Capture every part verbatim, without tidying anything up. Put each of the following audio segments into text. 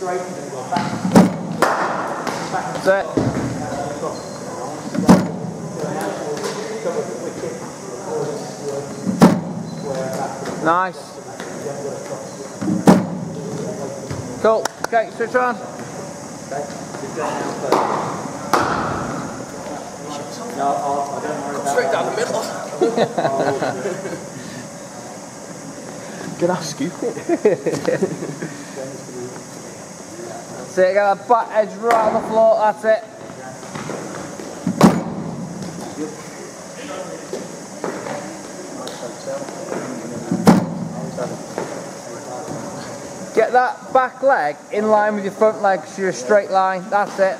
straight and then go back. Back. That's it. Nice. Cool. Okay, switch on. No, I'll, I don't worry about Straight down the middle. Gonna scoop it. So you get that back edge right on the floor, that's it. Get that back leg in line with your front leg so you're a straight line, that's it.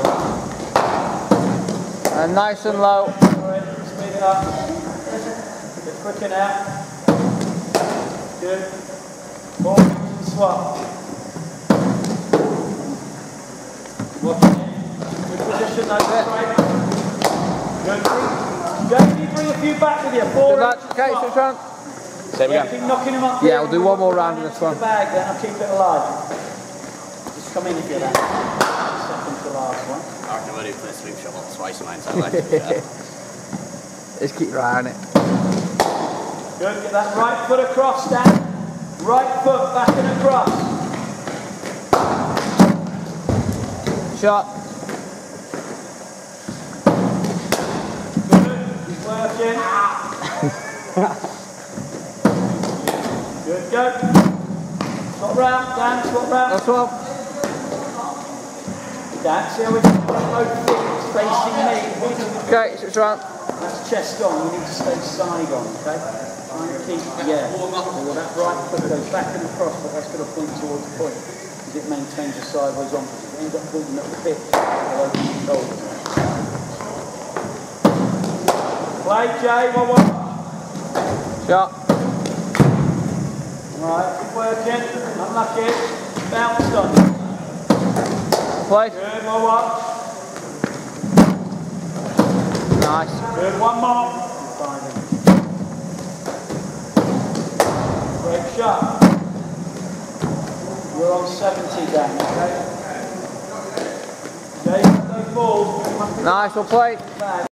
And nice and low. Speed it up. Get quicker now. Good. Forward and swap. Watching it. Good position, that's it. Good. Jamie, bring a few back with you. Forward and swap. Okay, switch on. Same Yeah, again. keep knocking him up. Yeah, we'll do one more round of this one. The bag, then I'll keep it alive. Just come in if you're that. Second to the last one. I reckon we'll do for the sweep shot twice a night, so like, Just keep your eye on it. Good, get that right foot across, Dan. Right foot back and across. Shot. Good, keep working. Good, go. Swap round, Dan, swap round. That's one. Dan, see how we can both feet facing me. Okay, switch on. That's chest on, you need to stay side on, okay? Try and keep, yeah. So that right foot goes back and across, but that's going to point towards the point, because it maintains a sideways on, because it ends up holding up the pitch, below the shoulders. Play, Jay, one, one. Shot. Right, keep working, unlucky, bounced on. Play. Good, one, one. Nice. Good, one more. Great shot. We're on seventy, Dan, okay? Okay, stay full. Nice, well played.